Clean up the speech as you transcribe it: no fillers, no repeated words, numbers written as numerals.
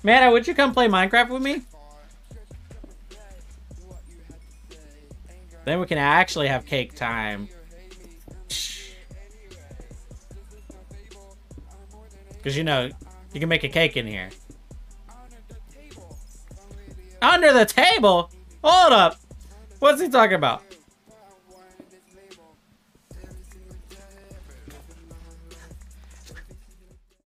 Manna, would you come play Minecraft with me? Then we can actually have cake time. Because, you know, you can make a cake in here. Under the table? Hold up. What's he talking about?